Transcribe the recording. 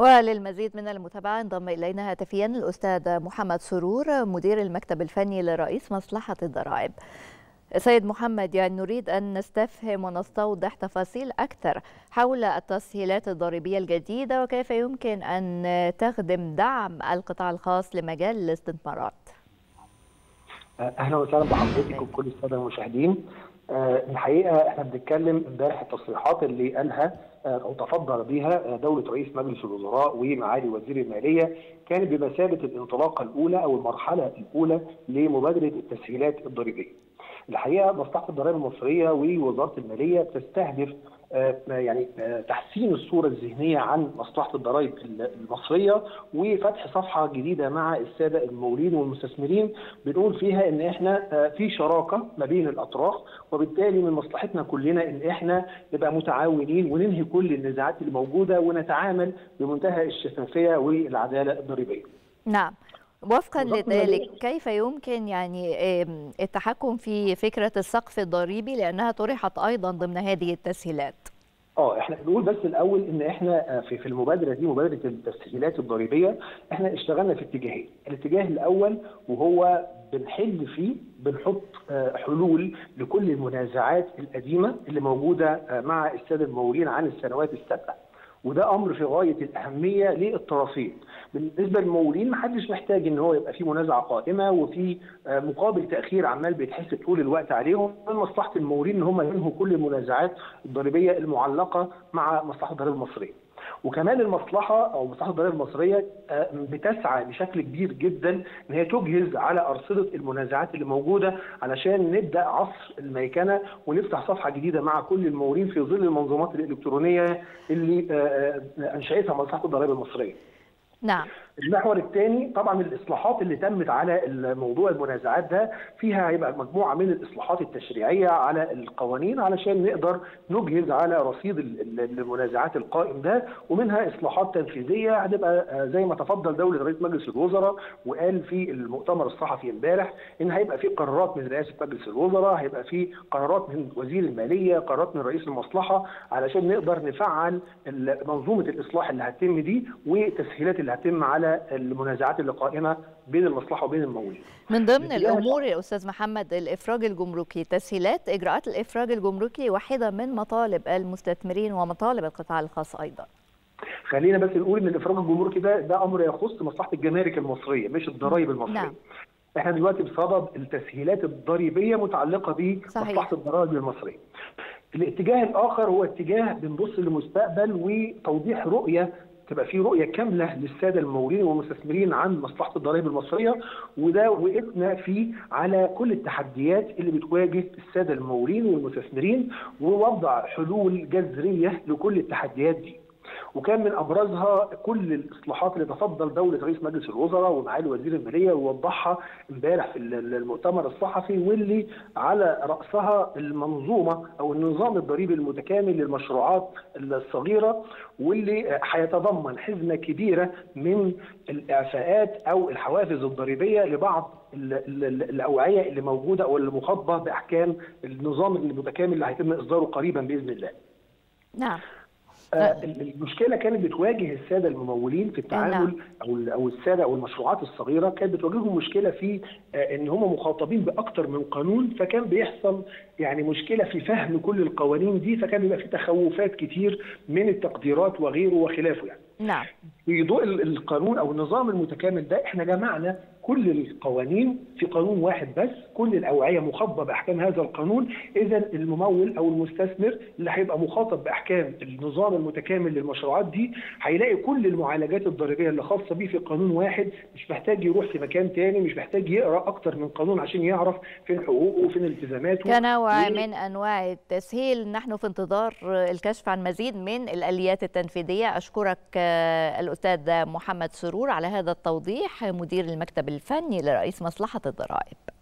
وللمزيد من المتابعة انضم إلينا هاتفيا الأستاذ محمد سرور مدير المكتب الفني لرئيس مصلحة الضرائب. سيد محمد، نريد أن نستفهم ونستوضح تفاصيل أكثر حول التسهيلات الضريبية الجديدة وكيف يمكن أن تخدم دعم القطاع الخاص لمجال الاستثمارات. أهلا وسهلا بحضرتك وبكل السادة المشاهدين. الحقيقة احنا بنتكلم امبارح التصريحات اللي قالها او تفضل بها دولة رئيس مجلس الوزراء ومعالي وزير المالية كانت بمثابة الانطلاقة الأولى أو المرحلة الأولى لمبادرة التسهيلات الضريبية. الحقيقة مصلحة الضرائب المصرية ووزارة المالية بتستهدف تحسين الصورة الذهنية عن مصلحة الضرائب المصرية وفتح صفحة جديدة مع السادة الممولين والمستثمرين بنقول فيها ان احنا في شراكة ما بين الاطراف، وبالتالي من مصلحتنا كلنا ان احنا نبقى متعاونين وننهي كل النزاعات اللي موجودة ونتعامل بمنتهى الشفافية والعدالة الضريبية. نعم. وفقا لذلك كيف يمكن التحكم في فكرة السقف الضريبي لأنها طرحت أيضا ضمن هذه التسهيلات؟ احنا بنقول بس الاول ان احنا في المبادره دي، مبادره التسهيلات الضريبيه، احنا اشتغلنا في اتجاهين. الاتجاه الاول وهو بنحط حلول لكل المنازعات القديمه اللي موجوده مع الساده الممولين عن السنوات السابقه، وده امر في غايه الاهميه للطرفين. بالنسبه للممولين محدش محتاج ان هو يبقى في منازعه قائمه وفي مقابل تاخير عمال بيتحسب طول الوقت عليهم. من مصلحه الممولين ان هم ينهوا كل المنازعات الضريبيه المعلقه مع مصلحه الضرائب المصريه. وكمان المصلحه او مصلحه الضرائب المصريه بتسعى بشكل كبير جدا ان هي تجهز على ارصده المنازعات اللي موجوده علشان نبدا عصر الميكنه ونفتح صفحه جديده مع كل الممولين في ظل المنظومات الالكترونيه اللي انشاتها مصلحه الضرائب المصريه. نعم. المحور الثاني طبعا الاصلاحات اللي تمت على موضوع المنازعات ده، فيها هيبقى مجموعه من الاصلاحات التشريعيه على القوانين علشان نقدر نجهز على رصيد المنازعات القائم ده، ومنها اصلاحات تنفيذيه هتبقى زي ما تفضل دوله رئيس مجلس الوزراء وقال في المؤتمر الصحفي امبارح ان هيبقى في قرارات من رئاسه مجلس الوزراء، هيبقى في قرارات من وزير الماليه، قرارات من رئيس المصلحه، علشان نقدر نفعل منظومه الاصلاح اللي هتتم دي والتسهيلات اللي هتتم على المنازعات اللي قائمه بين المصلحه وبين الممولين. من ضمن الامور يا استاذ محمد الافراج الجمركي، تسهيلات اجراءات الافراج الجمركي واحده من مطالب المستثمرين ومطالب القطاع الخاص ايضا. خلينا بس نقول ان الافراج الجمركي ده امر يخص مصلحه الجمارك المصريه مش الضرائب المصريه. نعم. احنا دلوقتي بصدد التسهيلات الضريبيه متعلقه بمصلحه الضرائب المصريه. الاتجاه الاخر هو اتجاه بنبص للمستقبل وتوضيح رؤيه، تبقى في رؤيه كامله للساده الممولين والمستثمرين عن مصلحه الضرائب المصريه، وده وقفنا فيه على كل التحديات اللي بتواجه الساده الممولين والمستثمرين ووضع حلول جذريه لكل التحديات دي. وكان من ابرزها كل الاصلاحات اللي تفضل دوله رئيس مجلس الوزراء ومعالي وزير الماليه ووضحها امبارح في المؤتمر الصحفي، واللي على راسها المنظومه او النظام الضريبي المتكامل للمشروعات الصغيره، واللي هيتضمن حزمه كبيره من الاعفاءات او الحوافز الضريبيه لبعض الاوعيه اللي موجوده او اللي مخاطبه باحكام النظام المتكامل اللي هيتم اصداره قريبا باذن الله. نعم. المشكله كانت بتواجه الساده الممولين في التعامل او الساده او المشروعات الصغيره، كانت بتواجههم مشكله في ان هم مخاطبين باكثر من قانون، فكان بيحصل مشكله في فهم كل القوانين دي، فكان بيبقى في تخوفات كتير من التقديرات وغيره وخلافه نعم. في ضوء القانون او النظام المتكامل ده احنا جمعنا كل القوانين في قانون واحد بس، كل الاوعيه مخاطبه باحكام هذا القانون. اذا الممول او المستثمر اللي هيبقى مخاطب باحكام النظام المتكامل للمشروعات دي هيلاقي كل المعالجات الضريبيه اللي خاصه بيه في قانون واحد، مش محتاج يروح في مكان تاني، مش محتاج يقرا اكتر من قانون عشان يعرف فين حقوقه وفين التزاماته. كنوع من انواع التسهيل نحن في انتظار الكشف عن مزيد من الاليات التنفيذيه. اشكرك الأستاذ محمد سرور على هذا التوضيح، مدير المكتب الفني لرئيس مصلحة الضرائب.